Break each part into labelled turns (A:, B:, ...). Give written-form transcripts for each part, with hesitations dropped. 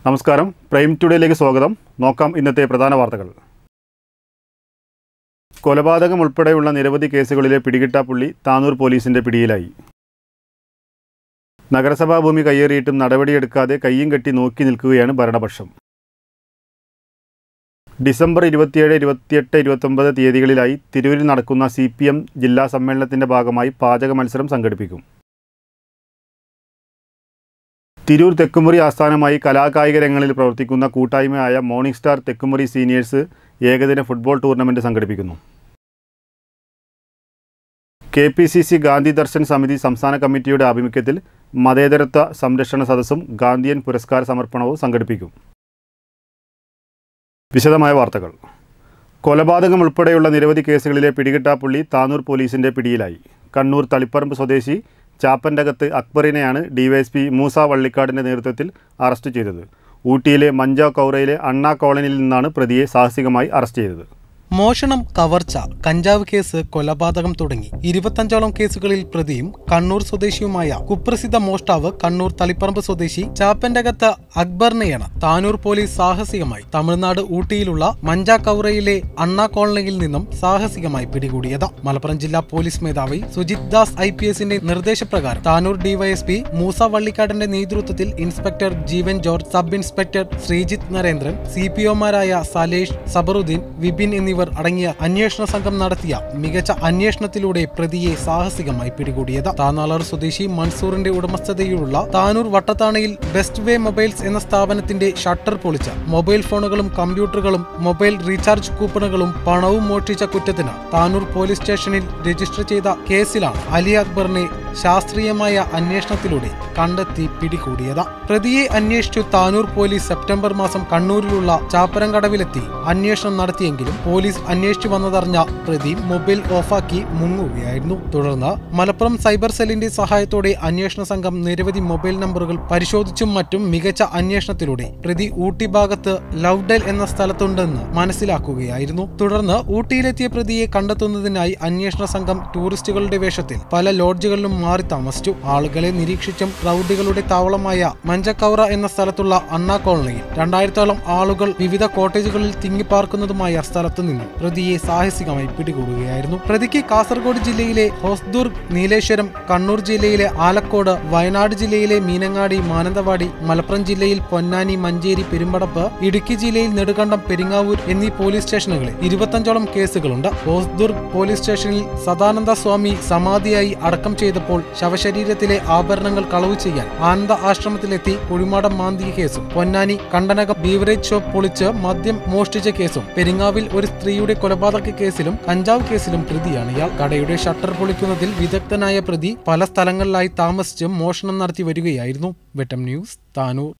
A: നമസ്കാരം, പ്രൈം ടുഡേയിലേക്ക് സ്വാഗതം. നോക്കാം ഇന്നത്തെ പ്രധാന വാർത്തകൾ. കൊലപാതകം ഉൾപ്പെടെയുള്ള നിരവധി കേസുകളിലെ പിടികിട്ടാപ്പുള്ളി താനൂർ പോലീസിന്റെ പിടിയിലായി. നഗരസഭാ ഭൂമി കയ്യേറിയിട്ടും നടപടിയെടുക്കാതെ കയ്യും കെട്ടി നോക്കി നിൽക്കുകയാണ് ഭരണപക്ഷം. ഡിസംബർ 27, 28, 29 തീയതികളിലായി തിരൂരിൽ നടക്കുന്ന CPM ജില്ലാ സമ്മേളനത്തിന്റെ ഭാഗമായി പാചക മത്സരം സംഘടിപ്പിക്കും. തിരൂർ തെക്കുമുറി ആസ്ഥാനമായി കലാകായിക രംഗങ്ങളിൽ പ്രവർത്തിക്കുന്ന കൂട്ടായ്മയായ മോർണിംഗ് സ്റ്റാർ തെക്കുമുറി സീനിയേഴ്സ് ഏകദിന ഫുട്ബോൾ ടൂർണമെൻറ്റ് സംഘടിപ്പിക്കുന്നു. KPCC ഗാന്ധി ദർശൻ സമിതി സംസ്ഥാന കമ്മിറ്റിയുടെ ആഭിമുഖ്യത്തിൽ മതേതരത്വ സംരക്ഷണ സദസ്സും ഗാന്ധിയൻ പുരസ്കാര സമർപ്പണവും സംഘടിപ്പിക്കും. വിശദമായ വാർത്തകൾ. കൊലപാതകം ഉൾപ്പെടെയുള്ള നിരവധി കേസുകളിലെ പിടികിട്ടാപ്പുള്ളി താനൂർ പോലീസിന്റെ പിടിയിലായി. കണ്ണൂർ തളിപ്പറമ്പ് സ്വദേശി ചാപ്പൻ്റകത്ത് അക്ബറിനെയാണ് DYSP മൂസ വള്ളിക്കാടിൻ്റെ നേതൃത്വത്തിൽ അറസ്റ്റ് ചെയ്തത്. ഊട്ടിയിലെ മഞ്ചാക്കൗറയിലെ അണ്ണാ കോളനിയിൽ നിന്നാണ് പ്രതിയെ സാഹസികമായി അറസ്റ്റ് ചെയ്തത്.
B: മോഷണം, കവർച്ച, കഞ്ചാവ് കേസ്, കൊലപാതകം തുടങ്ങി 25ഓളം കേസുകളിൽ പ്രതിയും കണ്ണൂർ സ്വദേശിയുമായ കുപ്രസിദ്ധ മോഷ്ടാവ് കണ്ണൂർ തളിപ്പറമ്പ് സ്വദേശി ചാപ്പൻ്റകത്ത് അക്ബറിനെയാണ് താനൂർ പോലീസ് സാഹസികമായി തമിഴ്നാട് ഊട്ടിയിലുള്ള മഞ്ചാക്കൗറയിലെ അണ്ണാ കോളനിയിൽ നിന്നും സാഹസികമായി പിടികൂടിയത്. മലപ്പുറം ജില്ലാ പോലീസ് മേധാവി സുജിത് ദാസ് IPSന്റെ നിർദ്ദേശപ്രകാരം താനൂർ DYSP മൂസ വള്ളിക്കാടിന്റെ നേതൃത്വത്തിൽ inspector Jeevan George, sub inspector Sreejith Narendran, CPOമാരായ സലേഷ്, സബറുദ്ദീൻ, വിപിൻ എന്നിവർ അടങ്ങിയ അന്വേഷണ സംഘം നടത്തിയ മികച്ച അന്വേഷണത്തിലൂടെ പ്രതിയെ സാഹസികമായി പിടികൂടിയത്. താനാളർ സ്വദേശി മൻസൂറിന്റെ ഉടമസ്ഥതയിലുള്ള താനൂർ വട്ടത്താണയിൽ ബെസ്റ്റ് വേ മൊബൈൽസ് എന്ന സ്ഥാപനത്തിന്റെ ഷട്ടർ പൊളിച്ച് മൊബൈൽ ഫോണുകളും കമ്പ്യൂട്ടറുകളും മൊബൈൽ റീചാർജ് കൂപ്പണുകളും പണവും മോഷ്ടിച്ച കുറ്റത്തിന് താനൂർ പോലീസ് സ്റ്റേഷനിൽ രജിസ്റ്റർ ചെയ്ത കേസിലാണ് അലി അക്ബറിനെ ശാസ്ത്രീയമായ അന്വേഷണത്തിലൂടെ കണ്ടെത്തി പിടികൂടിയത്. പ്രതിയെ അന്വേഷിച്ചു താനൂർ പോലീസ് സെപ്റ്റംബർ മാസം കണ്ണൂരിലുള്ള ചാപ്പരംകടവിലെത്തി അന്വേഷണം നടത്തിയെങ്കിലും പോലീസ് അന്വേഷിച്ചു വന്നതറിഞ്ഞ പ്രതി മൊബൈൽ ഓഫാക്കി മുങ്ങുകയായിരുന്നു. തുടർന്ന് മലപ്പുറം സൈബർ സെല്ലിന്റെ സഹായത്തോടെ അന്വേഷണ സംഘം നിരവധി മൊബൈൽ നമ്പറുകൾ പരിശോധിച്ചും മറ്റും മികച്ച അന്വേഷണത്തിലൂടെ പ്രതി ഊട്ടി ഭാഗത്ത് ലവ്ഡെൽ എന്ന സ്ഥലത്തുണ്ടെന്ന് മനസ്സിലാക്കുകയായിരുന്നു. തുടർന്ന് ഊട്ടിയിലെത്തിയ പ്രതിയെ കണ്ടെത്തുന്നതിനായി അന്വേഷണ സംഘം ടൂറിസ്റ്റുകളുടെ വേഷത്തിൽ പല ലോഡ്ജുകളിലും മാറി താമസിച്ചു. ആളുകളെ നിരീക്ഷിച്ചും റൌഡികളുടെ താവളമായ മഞ്ചക്കൗറ എന്ന സ്ഥലത്തുള്ള അണ്ണാ കോളനിയിൽ 2000ഓളം ആളുകൾ വിവിധ കോട്ടേജുകളിൽ തിങ്ങിപ്പാർക്കുന്നതുമായ സ്ഥലത്തു നിന്നും പ്രതിയെ സാഹസികമായി പിടികൂടുകയായിരുന്നു. പ്രതിക്ക് കാസർഗോഡ് ജില്ലയിലെ ഹോസ്ദുർഗ്, നീലേശ്വരം, കണ്ണൂർ ജില്ലയിലെ ആലക്കോട്, വയനാട് ജില്ലയിലെ മീനങ്ങാടി, മാനന്തവാടി, മലപ്പുറം ജില്ലയിൽ പൊന്നാനി, മഞ്ചേരി, പെരുമ്പടപ്പ്, ഇടുക്കി ജില്ലയിൽ നെടുങ്കണ്ടം, പെരിങ്ങാവൂർ എന്നീ പോലീസ് സ്റ്റേഷനുകളിൽ 25ഓളം കേസുകളുണ്ട്. ഹോസ്ദുർഗ് പോലീസ് സ്റ്റേഷനിൽ സദാനന്ദ സ്വാമി സമാധിയായി അടക്കം ചെയ്തപ്പോൾ ശവശരീരത്തിലെ ആഭരണങ്ങൾ കളവ് ചെയ്യാൻ ആനന്ദ ആശ്രമത്തിലെത്തി കുഴിമാടം മാന്തിയ കേസും, പൊന്നാനി കണ്ടനകം ബീവറേജ് ഷോപ്പ് പൊളിച്ച് മദ്യം മോഷ്ടിച്ച കേസും, പെരിങ്ങാവിൽ ഒരു സ്ത്രീയുടെ കൊലപാതക കേസിലും കഞ്ചാവ് കേസിലും പ്രതിയാണ് ഇയാൾ. കടയുടെ ഷട്ടർ പൊളിക്കുന്നതിൽ വിദഗ്ധനായ പ്രതി പല സ്ഥലങ്ങളിലായി താമസിച്ച് മോഷണം നടത്തി വരികയായിരുന്നു. വെട്ടം ന്യൂസ്, താനൂർ.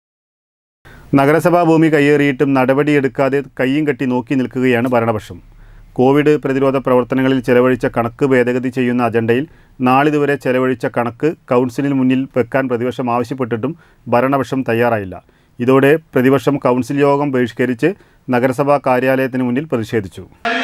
A: നഗരസഭാ ഭൂമി കയ്യേറിയിട്ടും നടപടിയെടുക്കാതെ കയ്യും കെട്ടി നോക്കി നിൽക്കുകയാണ് ഭരണപക്ഷം. കോവിഡ് പ്രതിരോധ പ്രവർത്തനങ്ങളിൽ ചെലവഴിച്ച കണക്ക് ഭേദഗതി ചെയ്യുന്ന അജണ്ടയിൽ നാളിതുവരെ ചെലവഴിച്ച കണക്ക് കൗൺസിലിന് മുന്നിൽ വെക്കാൻ പ്രതിപക്ഷം ആവശ്യപ്പെട്ടിട്ടും ഭരണപക്ഷം തയ്യാറായില്ല. ഇതോടെ പ്രതിപക്ഷം കൗൺസിൽ യോഗം ബഹിഷ്കരിച്ച് നഗരസഭാ കാര്യാലയത്തിന് മുന്നിൽ പ്രതിഷേധിച്ചു.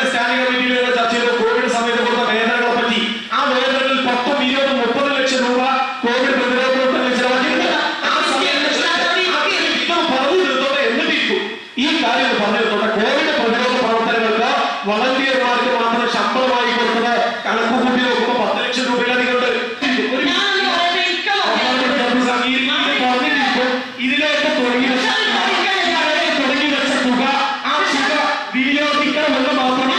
C: വളണ്ടിയർമാർക്ക് മാത്രം ശമ്പളമായി കൊടുത്തത് കണക്ക് കൂട്ടി നോക്കുമ്പോൾ 10 ലക്ഷം രൂപയിലധികമുണ്ട്. ഇതിലേക്ക് തുടങ്ങി വെച്ച തുക ആ തുക വിനിയോഗിക്കണമെന്ന് മാത്രമാണ്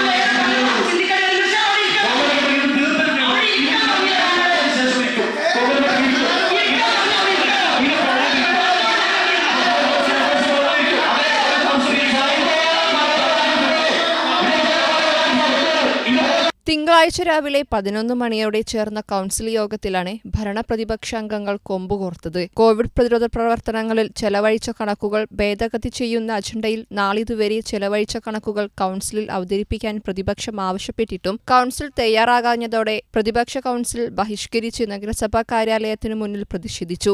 D: തിങ്കളാഴ്ച രാവിലെ 11 മണിയോടെ ചേർന്ന കൗൺസിൽ യോഗത്തിലാണ് ഭരണപ്രതിപക്ഷ അംഗങ്ങൾ കൊമ്പുകോർത്തത്. കോവിഡ് പ്രതിരോധ പ്രവർത്തനങ്ങളിൽ ചെലവഴിച്ച കണക്കുകൾ ഭേദഗതി ചെയ്യുന്ന അജണ്ടയിൽ നാളിതുവരെ ചെലവഴിച്ച കണക്കുകൾ കൗൺസിലിൽ അവതരിപ്പിക്കാൻ പ്രതിപക്ഷം ആവശ്യപ്പെട്ടിട്ടും കൗൺസിൽ തയ്യാറാകാഞ്ഞതോടെ പ്രതിപക്ഷ കൗൺസിൽ ബഹിഷ്കരിച്ച് നഗരസഭാ കാര്യാലയത്തിനു മുന്നിൽ പ്രതിഷേധിച്ചു.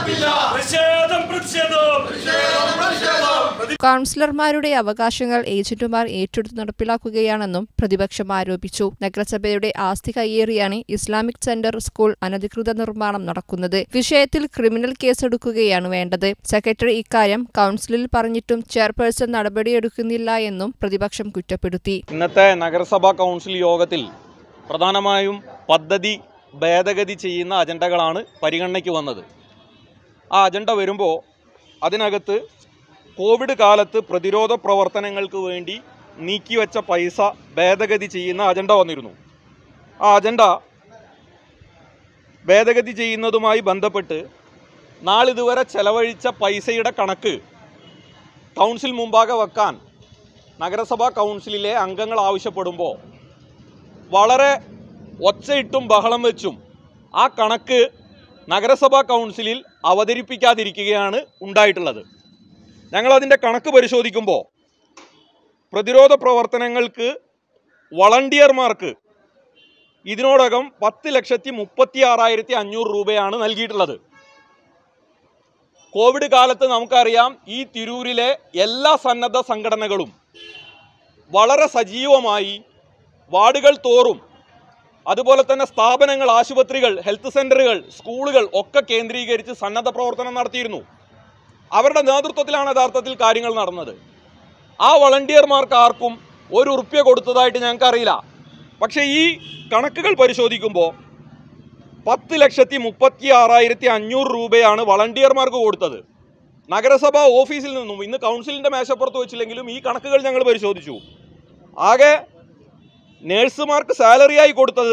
D: കൗൺസിലർമാരുടെ അവകാശങ്ങൾ ഏജന്റുമാർ ഏറ്റെടുത്ത് നടപ്പിലാക്കുകയാണെന്നും പ്രതിപക്ഷം ആരോപിച്ചു. നഗരസഭയുടെ ആസ്തി കയ്യേറിയാണ് ഇസ്ലാമിക് സെന്റർ സ്കൂൾ അനധികൃത നിർമ്മാണം നടക്കുന്നത്. വിഷയത്തിൽ ക്രിമിനൽ കേസെടുക്കുകയാണ് വേണ്ടത്. സെക്രട്ടറി ഇക്കാര്യം കൗൺസിലിൽ പറഞ്ഞിട്ടും ചെയർപേഴ്സൺ നടപടിയെടുക്കുന്നില്ല എന്നും പ്രതിപക്ഷം കുറ്റപ്പെടുത്തി.
E: ഇന്നത്തെ നഗരസഭാ കൗൺസിൽ യോഗത്തിൽ പ്രധാനമായും പദ്ധതി ഭേദഗതി ചെയ്യുന്ന അജണ്ടകളാണ് പരിഗണനയ്ക്ക് വന്നത്. ആ അജണ്ട വരുമ്പോൾ അതിനകത്ത് കോവിഡ് കാലത്ത് പ്രതിരോധ പ്രവർത്തനങ്ങൾക്ക് വേണ്ടി നീക്കിവെച്ച പൈസ ഭേദഗതി ചെയ്യുന്ന അജണ്ട വന്നിരുന്നു. ആ അജണ്ട ഭേദഗതി ചെയ്യുന്നതുമായി ബന്ധപ്പെട്ട് നാളിതുവരെ ചെലവഴിച്ച പൈസയുടെ കണക്ക് കൗൺസിൽ മുമ്പാകെ വെക്കാൻ നഗരസഭാ കൗൺസിലിലെ അംഗങ്ങൾ ആവശ്യപ്പെടുമ്പോൾ വളരെ ഒച്ചയിട്ടും ബഹളം വെച്ചും ആ കണക്ക് നഗരസഭാ കൗൺസിലിൽ അവതരിപ്പിക്കാതിരിക്കുകയാണ് ഉണ്ടായിട്ടുള്ളത്. ഞങ്ങളതിൻ്റെ കണക്ക് പരിശോധിക്കുമ്പോൾ പ്രതിരോധ പ്രവർത്തനങ്ങൾക്ക് വളണ്ടിയർമാർക്ക് ഇതിനോടകം 10,36,500 രൂപയാണ് നൽകിയിട്ടുള്ളത്. കോവിഡ് കാലത്ത് നമുക്കറിയാം ഈ തിരൂരിലെ എല്ലാ സന്നദ്ധ സംഘടനകളും വളരെ സജീവമായി വാർഡുകൾ തോറും അതുപോലെ തന്നെ സ്ഥാപനങ്ങൾ, ആശുപത്രികൾ, ഹെൽത്ത് സെൻ്ററുകൾ, സ്കൂളുകൾ ഒക്കെ കേന്ദ്രീകരിച്ച് സന്നദ്ധ പ്രവർത്തനം നടത്തിയിരുന്നു. അവരുടെ നേതൃത്വത്തിലാണ് യഥാർത്ഥത്തിൽ കാര്യങ്ങൾ നടന്നത്. ആ വളണ്ടിയർമാർക്ക് ആർക്കും ₹1 കൊടുത്തതായിട്ട് ഞങ്ങൾക്കറിയില്ല. പക്ഷേ ഈ കണക്കുകൾ പരിശോധിക്കുമ്പോൾ 10,36,500 രൂപയാണ് വളണ്ടിയർമാർക്ക് കൊടുത്തത്. നഗരസഭാ ഓഫീസിൽ നിന്നും ഇന്ന് കൗൺസിലിൻ്റെ മേശപ്പുറത്ത് വെച്ചില്ലെങ്കിലും ഈ കണക്കുകൾ ഞങ്ങൾ പരിശോധിച്ചു. ആകെ നേഴ്സുമാർക്ക് സാലറിയായി കൊടുത്തത്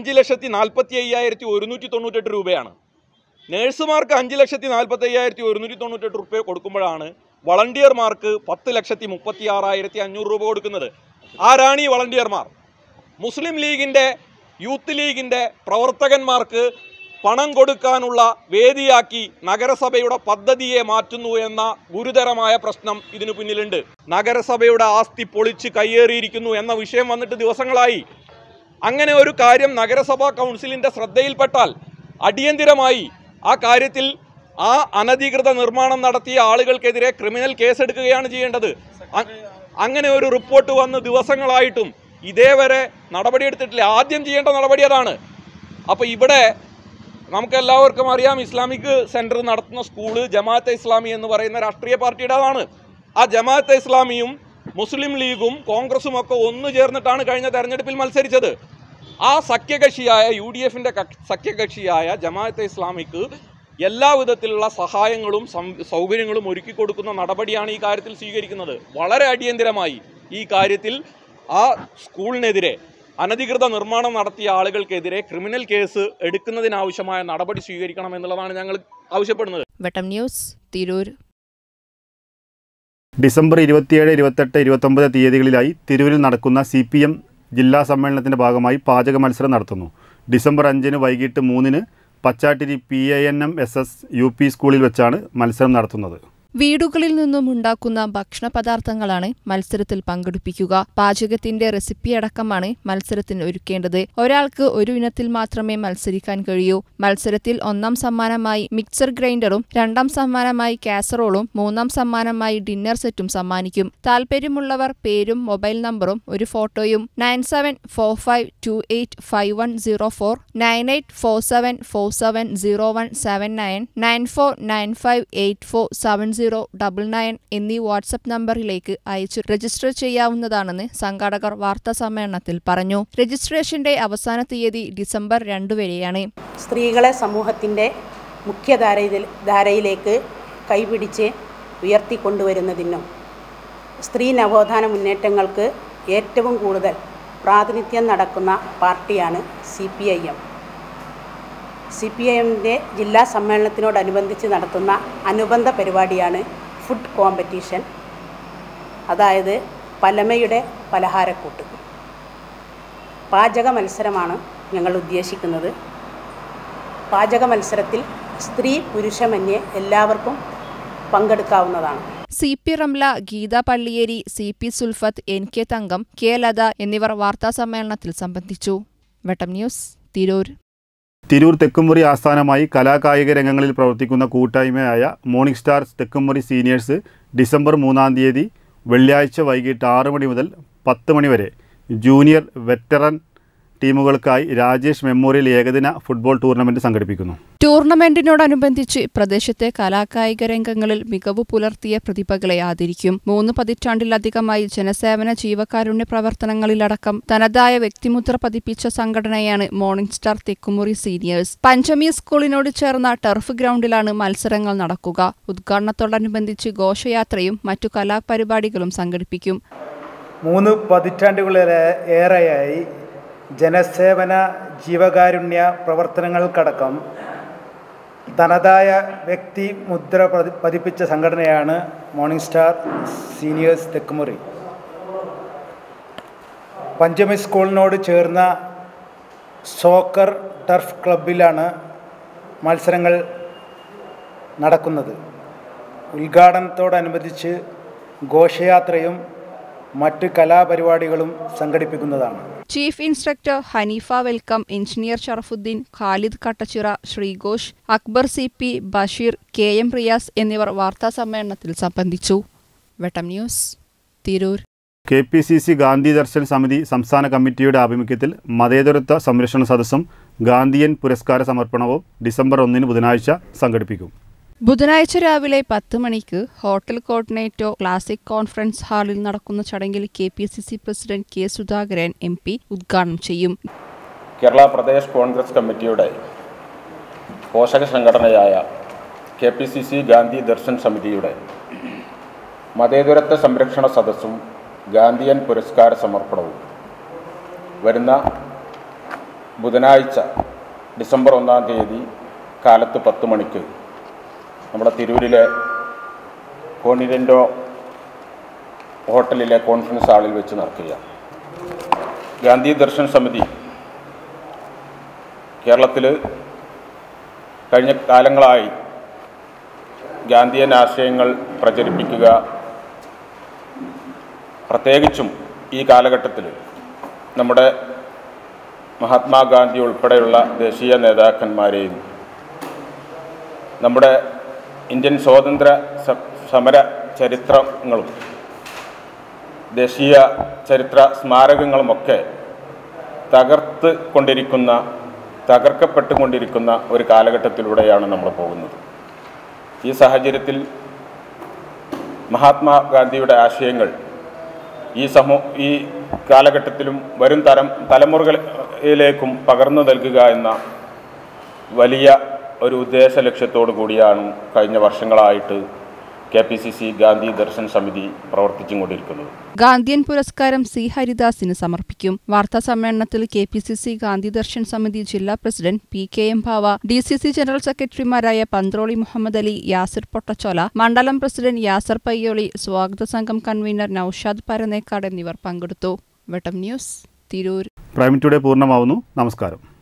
E: 5,45,198 രൂപയാണ്. നേഴ്സുമാർക്ക് 5,45,198 രൂപ കൊടുക്കുമ്പോഴാണ് വളണ്ടിയർമാർക്ക് 10,36,500 രൂപ കൊടുക്കുന്നത്. ആരാണ് ഈ വളണ്ടിയർമാർ? മുസ്ലിം ലീഗിൻ്റെ, യൂത്ത് ലീഗിൻ്റെ പ്രവർത്തകന്മാർക്ക് പണം കൊടുക്കാനുള്ള വേദിയാക്കി നഗരസഭയുടെ പദ്ധതിയെ മാറ്റുന്നു എന്ന ഗുരുതരമായ പ്രശ്നം ഇതിനു പിന്നിലുണ്ട്. നഗരസഭയുടെ ആസ്തി പൊളിച്ച് കയ്യേറിയിരിക്കുന്നു എന്ന വിഷയം വന്നിട്ട് ദിവസങ്ങളായി. അങ്ങനെ ഒരു കാര്യം നഗരസഭാ കൗൺസിലിൻ്റെ ശ്രദ്ധയിൽപ്പെട്ടാൽ അടിയന്തിരമായി ആ കാര്യത്തിൽ ആ അനധികൃത നിർമ്മാണം നടത്തിയ ആളുകൾക്കെതിരെ ക്രിമിനൽ കേസെടുക്കുകയാണ് ചെയ്യേണ്ടത്. അങ്ങനെ ഒരു റിപ്പോർട്ട് വന്ന് ദിവസങ്ങളായിട്ടും ഇതേവരെ നടപടിയെടുത്തിട്ടില്ല. ആദ്യം ചെയ്യേണ്ട നടപടി അതാണ്. അപ്പോൾ ഇവിടെ നമുക്കെല്ലാവർക്കും അറിയാം, ഇസ്ലാമിക് സെൻറ്റർ നടത്തുന്ന സ്കൂള് ജമാഅത്തെ ഇസ്ലാമി എന്ന് പറയുന്ന രാഷ്ട്രീയ പാർട്ടിയുടേതാണ്. ആ ജമാഅത്തെ ഇസ്ലാമിയും മുസ്ലിം ലീഗും കോൺഗ്രസും ഒക്കെ ഒന്നു ചേർന്നിട്ടാണ് കഴിഞ്ഞ തെരഞ്ഞെടുപ്പിൽ മത്സരിച്ചത്. ആ സഖ്യകക്ഷിയായ UDFൻ്റെ സഖ്യകക്ഷിയായ ജമാഅത്തെ ഇസ്ലാമിക്ക് എല്ലാവിധത്തിലുള്ള സഹായങ്ങളും സൗകര്യങ്ങളും ഒരുക്കി കൊടുക്കുന്ന നടപടിയാണ് ഈ കാര്യത്തിൽ സ്വീകരിക്കുന്നത്. വളരെ അടിയന്തിരമായി ഈ കാര്യത്തിൽ ആ സ്കൂളിനെതിരെ, അനധികൃത നിർമ്മാണം നടത്തിയ ആളുകൾക്കെതിരെ ക്രിമിനൽ കേസ് എടുക്കുന്നതിനാവശ്യമായ നടപടി സ്വീകരിക്കണം എന്നുള്ളതാണ് ഞങ്ങൾ ആവശ്യപ്പെടുന്നത്.
D: വെട്ടം ന്യൂസ്, തിരൂർ.
A: ഡിസംബർ 27, 28, 29 തീയതികളിലായി തിരൂരിൽ നടക്കുന്ന CPM ജില്ലാ സമ്മേളനത്തിൻ്റെ ഭാഗമായി പാചക മത്സരം നടത്തുന്നു. ഡിസംബർ 5 വൈകിട്ട് 3 പച്ചാട്ടിരി PANM-SS UP സ്കൂളിൽ വെച്ചാണ് മത്സരം നടത്തുന്നത്.
D: വീടുകളിൽ നിന്നും ഉണ്ടാക്കുന്ന ഭക്ഷണപദാർത്ഥങ്ങളാണ് മത്സരത്തിൽ പങ്കെടുപ്പിക്കുക. പാചകത്തിന്റെ റെസിപ്പിയടക്കമാണ് മത്സരത്തിന് ഒരുക്കേണ്ടത്. ഒരാൾക്ക് ഒരു ഇനത്തിൽ മാത്രമേ മത്സരിക്കാൻ കഴിയൂ. മത്സരത്തിൽ 1ാം സമ്മാനമായി മിക്സർ ഗ്രൈൻഡറും 2ാം സമ്മാനമായി കാസറോളും 3ാം സമ്മാനമായി ഡിന്നർ സെറ്റും സമ്മാനിക്കും. താൽപ്പര്യമുള്ളവർ പേരും മൊബൈൽ നമ്പറും ഒരു ഫോട്ടോയും 9745285104, 9847470179, 9495847099 എന്നീ വാട്സ്ആപ്പ് നമ്പറിലേക്ക് അയച്ചു രജിസ്റ്റർ ചെയ്യാവുന്നതാണെന്ന് സംഘാടകർ വാർത്താസമ്മേളനത്തിൽ പറഞ്ഞു. രജിസ്ട്രേഷന്റെ അവസാന തീയതി ഡിസംബർ 2 വരെയാണ്.
F: സ്ത്രീകളെ സമൂഹത്തിൻ്റെ മുഖ്യധാരയിലേക്ക് കൈപിടിച്ച് ഉയർത്തിക്കൊണ്ടുവരുന്നതിനും സ്ത്രീ നവോത്ഥാന മുന്നേറ്റങ്ങൾക്ക് ഏറ്റവും കൂടുതൽ പ്രാതിനിധ്യം നടക്കുന്ന പാർട്ടിയാണ് CPIM. CPIMൻ്റെ ജില്ലാ സമ്മേളനത്തിനോടനുബന്ധിച്ച് നടത്തുന്ന അനുബന്ധ പരിപാടിയാണ് ഫുഡ് കോമ്പറ്റീഷൻ, അതായത് പലമയുടെ പലഹാരക്കൂട്ട്. പാചക മത്സരമാണ് ഞങ്ങൾ ഉദ്ദേശിക്കുന്നത്. പാചക മത്സരത്തിൽ സ്ത്രീ പുരുഷമന്യേ എല്ലാവർക്കും പങ്കെടുക്കാവുന്നതാണ്.
D: CP Ramla, Geetha Palliyeri, CP Sulfath, NK തങ്കം, K ലത എന്നിവർ വാർത്താസമ്മേളനത്തിൽ സംബന്ധിച്ചു. വെട്ടം ന്യൂസ്, തിരൂർ.
A: തിരൂർ തെക്കുംമുറി ആസ്ഥാനമായി കലാകായിക രംഗങ്ങളിൽ പ്രവർത്തിക്കുന്ന കൂട്ടായ്മയായ morning star Thekkumuri seniors December 3 തീയതി വെള്ളിയാഴ്ച വൈകിട്ട് 6 മണി മുതൽ 10 മണി വരെ ജൂനിയർ വെറ്ററൻ ടീമുകൾക്കായി രാജേഷ് മെമ്മോറിയൽ ഏകദിന ഫുട്ബോൾ ടൂർണമെന്റ് സംഘടിപ്പിക്കുന്നു.
D: ടൂർണമെന്റിനോടനുബന്ധിച്ച് പ്രദേശത്തെ കലാകായിക രംഗങ്ങളിൽ മികവ് പുലർത്തിയ പ്രതിഭകളെ ആദരിക്കും. 3 പതിറ്റാണ്ടിലധികമായി ജനസേവന ജീവകാരുണ്യ പ്രവർത്തനങ്ങളിലടക്കം തനതായ വ്യക്തിമുദ്ര പതിപ്പിച്ച സംഘടനയാണ് morning star Thekkumuri seniors. Panchami സ്കൂളിനോട് ചേർന്ന ടർഫ് ഗ്രൗണ്ടിലാണ് മത്സരങ്ങൾ നടക്കുക. ഉദ്ഘാടനത്തോടനുബന്ധിച്ച് ഘോഷയാത്രയും മറ്റു കലാപരിപാടികളും സംഘടിപ്പിക്കും.
G: 3 പതിറ്റാണ്ടുകളിലേറെയായി ജനസേവന ജീവകാരുണ്യ പ്രവർത്തനങ്ങൾക്കടക്കം തനതായ വ്യക്തി മുദ്ര പതിപ്പിച്ച സംഘടനയാണ് morning star seniors Thekkumuri. Panchami സ്കൂളിനോട് ചേർന്ന സോക്കർ ടർഫ് ക്ലബിലാണ് മത്സരങ്ങൾ നടക്കുന്നത്. ഉദ്ഘാടനത്തോടനുബന്ധിച്ച് ഘോഷയാത്രയും മറ്റ് കലാപരിപാടികളും സംഘടിപ്പിക്കുന്നതാണ്.
D: Chief instructor Haneefa welcome, engineer Sharafuddeen, Khalid Kattachira, Sreeghosh, Akbar CP, Basheer, KM Riyas എന്നിവർ വാർത്താസമ്മേളനത്തിൽ സംബന്ധിച്ചു. വെട്ടം ന്യൂസ്, തിരൂർ.
A: KPCC ഗാന്ധി ദർശൻ സമിതി സംസ്ഥാന കമ്മിറ്റിയുടെ ആഭിമുഖ്യത്തിൽ മതേതരത്വ സംരക്ഷണ സദസ്സും ഗാന്ധിയൻ പുരസ്കാര സമർപ്പണവും ഡിസംബർ 1 ബുധനാഴ്ച സംഘടിപ്പിക്കും.
D: ബുധനാഴ്ച രാവിലെ 10 മണിക്ക് ഹോട്ടൽ കോർഡിനേറ്റോ ക്ലാസിക് കോൺഫറൻസ് ഹാളിൽ നടക്കുന്ന ചടങ്ങിൽ KPCC president K. Sudhakaran MP ഉദ്ഘാടനം ചെയ്യും.
H: കേരള പ്രദേശ് കോൺഗ്രസ് കമ്മിറ്റിയുടെ പോഷക സംഘടനയായ KPCC ഗാന്ധി ദർശൻ സമിതിയുടെ മതേതരത്വ സംരക്ഷണ സദസ്സും ഗാന്ധിയൻ പുരസ്കാര സമർപ്പണവും വരുന്ന ബുധനാഴ്ച ഡിസംബർ 1 തീയതി കാലത്ത് 10 മണിക്ക് നമ്മുടെ തിരൂരിലെ കോണ്ടിനെൻ്റോ ഹോട്ടലിലെ കോൺഫറൻസ് ഹാളിൽ വെച്ച് നടക്കുക. ഗാന്ധി ദർശൻ സമിതി കേരളത്തിൽ കഴിഞ്ഞ കാലങ്ങളായി ഗാന്ധിയൻ ആശയങ്ങൾ പ്രചരിപ്പിക്കുക, പ്രത്യേകിച്ചും ഈ കാലഘട്ടത്തിൽ നമ്മുടെ മഹാത്മാഗാന്ധി ഉൾപ്പെടെയുള്ള ദേശീയ നേതാക്കന്മാരെയും നമ്മുടെ ഇന്ത്യൻ സ്വാതന്ത്ര്യ സമര ചരിത്രങ്ങളും ദേശീയ ചരിത്ര സ്മാരകങ്ങളുമൊക്കെ തകർക്കപ്പെട്ടുകൊണ്ടിരിക്കുന്ന ഒരു കാലഘട്ടത്തിലൂടെയാണ് നമ്മൾ പോകുന്നത്. ഈ സാഹചര്യത്തിൽ മഹാത്മാഗാന്ധിയുടെ ആശയങ്ങൾ ഈ കാലഘട്ടത്തിലും വരും തലമുറകളിലേക്കും പകർന്നു നൽകുക എന്ന വലിയ ഒരു ഉദ്ദേശ ലക്ഷ്യത്തോടു കൂടിയാണ് കഴിഞ്ഞ വർഷങ്ങളായിട്ട് KPCC ഗാന്ധി ദർശൻ സമിതി പ്രവർത്തിച്ചുകൊണ്ടിരിക്കുന്നത്.
D: ഗാന്ധിയൻ പുരസ്കാരം C. ഹരിദാസിന് സമർപ്പിക്കും. വാർത്താസമ്മേളനത്തിൽ KPCC ഗാന്ധി ദർശൻ സമിതി ജില്ലാ president PKM Bava, DCC general സെക്രട്ടറിമാരായ പന്ത്രോളി മുഹമ്മദ് അലി, യാസിർ പൊട്ടച്ചോല, മണ്ഡലം പ്രസിഡന്റ് യാസർ പയ്യോളി, സ്വാഗത സംഘം കൺവീനർ നൌഷാദ് പരനേക്കാട് എന്നിവർ പങ്കെടുത്തു. Vettam news, Tirur.
A: Prime today പൂർണ്ണമാവുന്നു. നമസ്കാരം.